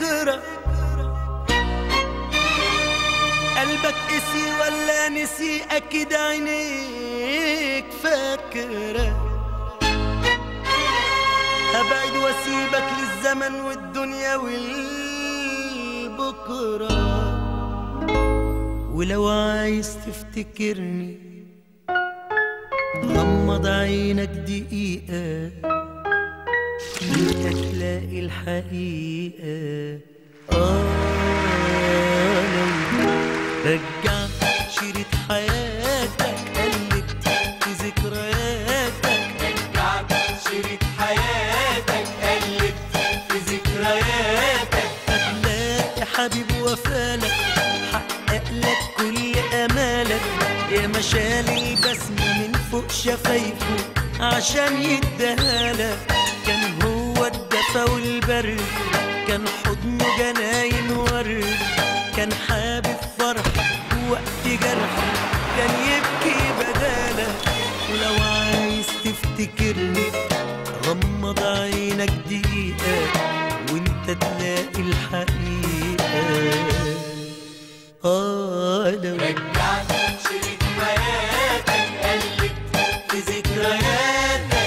بكرة. قلبك قسي ولا نسي؟ أكيد عينيك فاكرة. هبعد واسيبك للزمن والدنيا والبكرة. ولو عايز تفتكرني غمض عينك دقيقة، هتلاقي الحقيقة. لو رجعت شريط حياتك، قلبت في ذكرياتك. رجعت شريط حياتك، قلبت في ذكرياتك. هتلاقي حبيب وفالك، حقق لك كل امالك. يا مشال البسم من فوق شفايفه عشان يديهالك. كان هو الدفا والبرد، كان حضنه جناين ورد. كان حابب فرح وقت جرح، كان يبكي بدالك. ولو عايز تفتكرني غمض عينك دقيقة، وانت تلاقي الحقيقة. لو رجعت شريط حياتك، قلبت في ذكرياتك.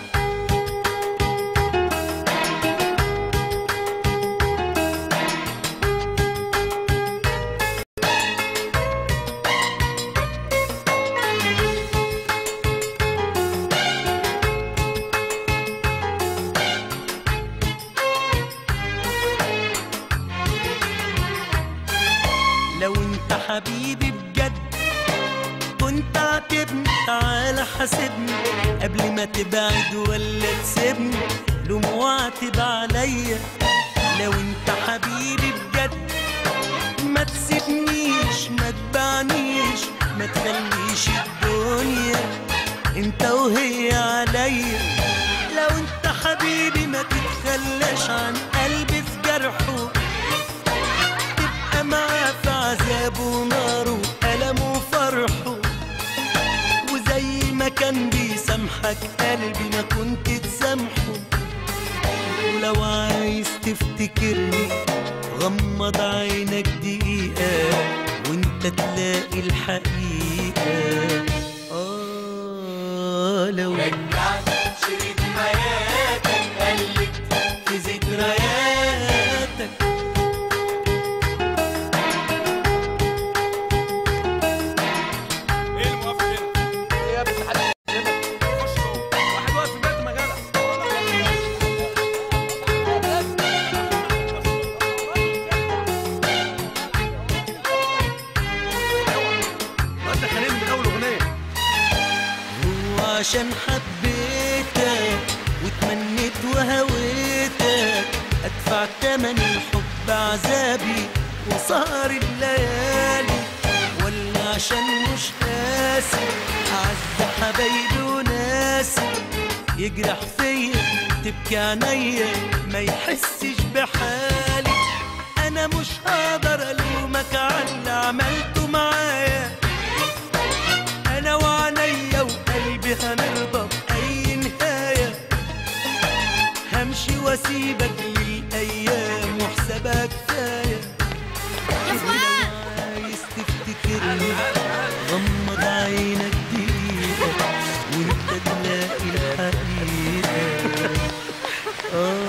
لو انت حبيبي بجد كنت عاتبني، تعالى حاسبني قبل ما تبعد ولا تسيبني. لوم واعتب عليا. لو انت حبيبي بجد ما تسيبنيش، ما تبعنيش، ما تخليش الدنيا انت وهي عليا. لو انت حبيبي ما تتخلاش عن قلبي في جرحه، معاه في عذابه وناره وألمه وفرحه. وزي ما كان بيسامحك قلبي ما كنت تسامحه. ولو عايز تفتكرني غمض عينك دقيقة، وانت تلاقي الحقيقة. لو رجعت شريط حياتك، قلبت في ذكرياتك. عشان حبيتك وتمنيت وهويتك، ادفع تمن الحب عذابي وسهر الليالي. ولا عشان مش قاسي اعز حبايبي وناسي، يجرح فيا تبكي عينيا ما يحسش بحالي. انا مش هقدر الومك على اللي عملته معايا. انا وعينيا وقلبي هنرضى بأي نهاية. همشي واسيبك للأيام وحسابها كفاية. ولو عايز تفتكرني غمض عينك دقيقة، وانت تلاقي الحقيقة.